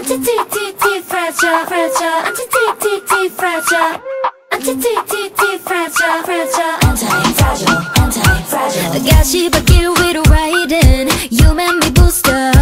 anti-T-T-T fragile, fragile, anti-T-T-T fragile, anti-T-T-T fragile, fragile, anti-fragile, anti-fragile. 가시밭길 위로 riding, you make me booster.